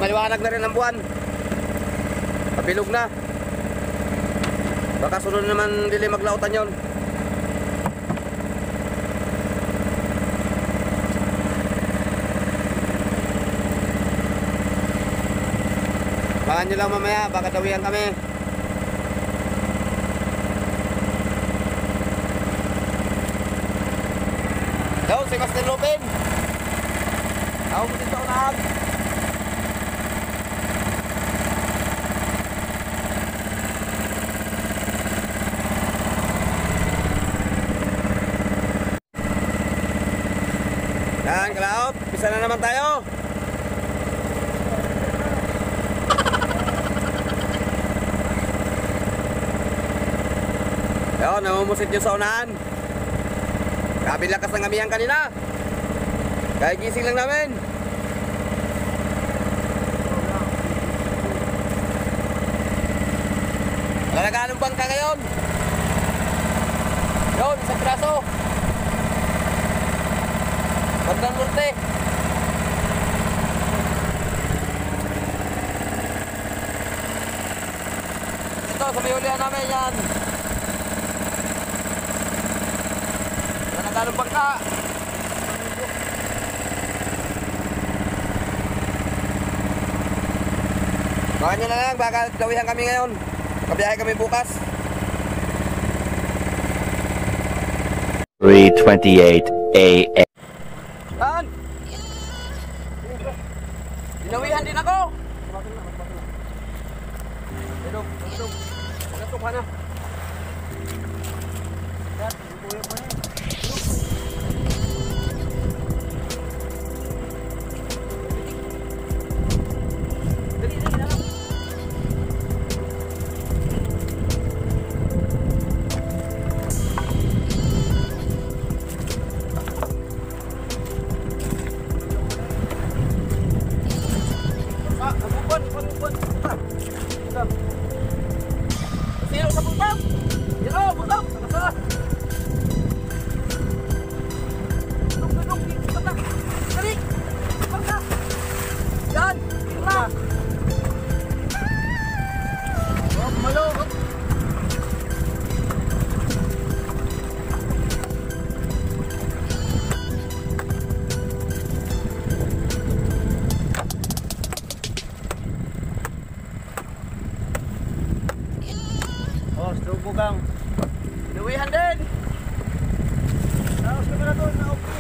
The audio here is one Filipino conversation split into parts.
maliwanag na rin ang buwan. Kabilog na. Baka sunod naman dili maglautan yon. Bahan nyo lang mamaya, baka dawihan kami. Yo, si Master Lupin. Ako mo dito unahan. Yan, kalaot. Pisa na naman tayo. Yo, namumusit yung sa unahan. Kabilakas ng amihan kanina. Kaya gising lang namin. Nalagaan ng bangka ngayon. Yun, isang braso. Bandang norte. Ito, sa may ulihan namin yan. Nalagaan ng bangka. Baka nyo na lang, baka dawihan kami ngayon. Kabiyahe kami bukas. 3:28 AM. Saan? Dinawihan din ako. Dudog. Nagasok ka na. Sino sa butang? Sino, butang? Nakasala. Dudog, butang. Dali! Bangka! Yan! Tira! Oh, malo! Oh, stroke bugang. Dawihan din. Tapos kami na doon, na-okay.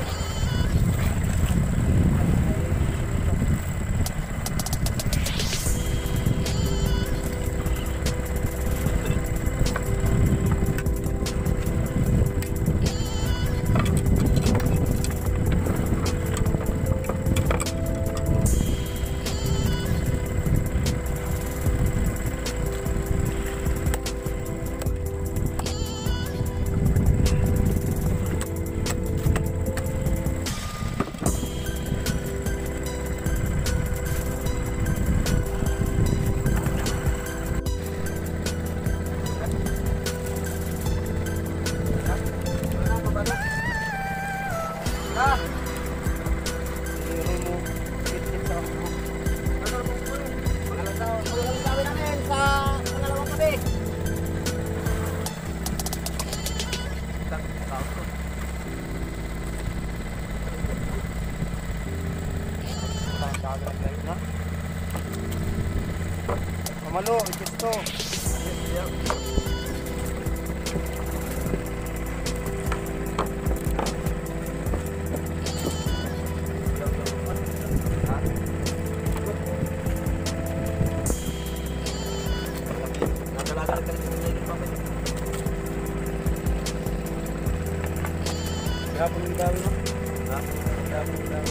Pamalo, ito. Gapon yung dami mo? Ha? Gapon yung dami.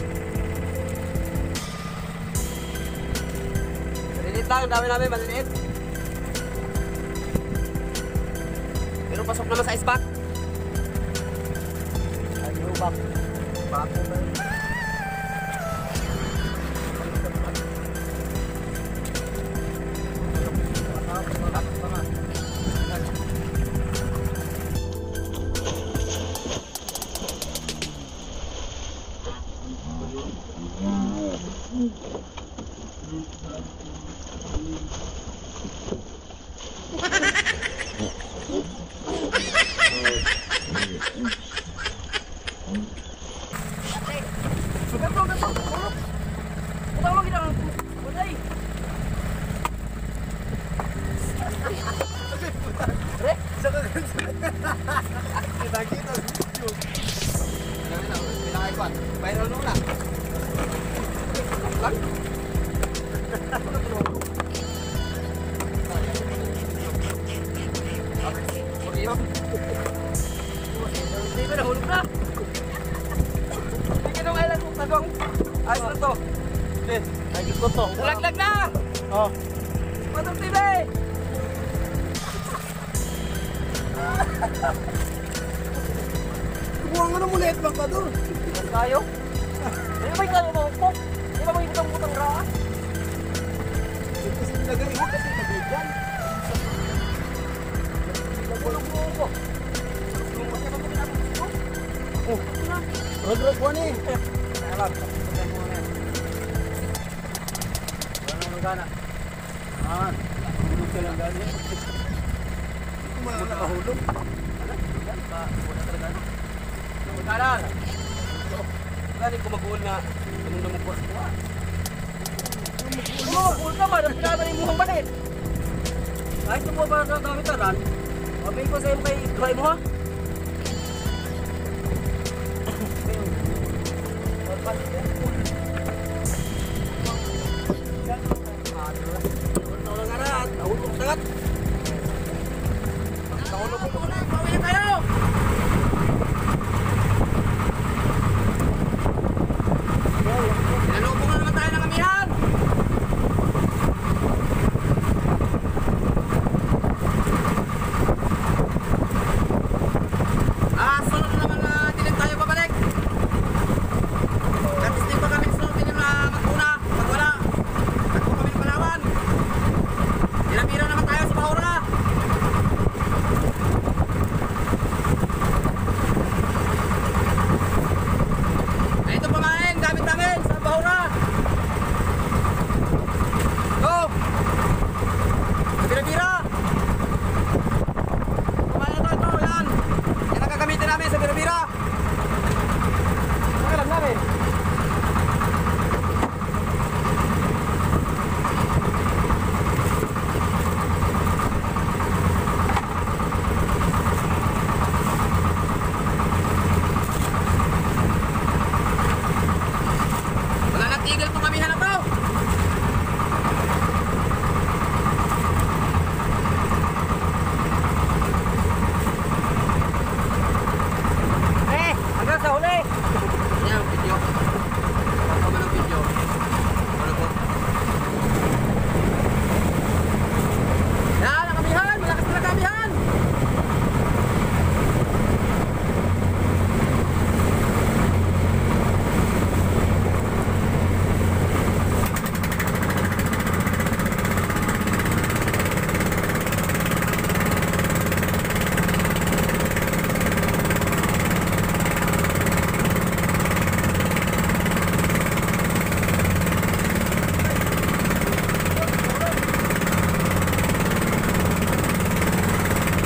Maliliit lang, yung dami namin, maliliit. Pero pasok naman sa icepack. Ay, lubak. Bako na yun. dong. Ayos na to. Okay, ayos ko to. Nalaglag na! Oh. Patong TV! Kubuhan ka na muna itbang ka doon. Tayo? Ano ba yung tayo mo? Di ba may butang-butang raan? Kasi nilagay mo kasi nilagay dyan. Nagulog mo ako. Oh, rag-rag mo eh. Alam, tapos mo na yan. Wala nang gana. Ah, hulog ka lang gani. Wala nakahulog. Wala talaga ano. Magkalan! Gani ko mag-uul na ganun na magkuha sa kuha. Mag-uul ka ba? Napinaba yung muhang balit. Kahit mo ba nagamit na ran, mabay ko sa'yo kay dry mo ha?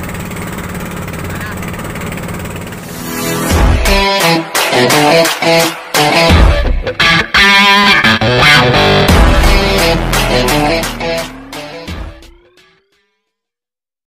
A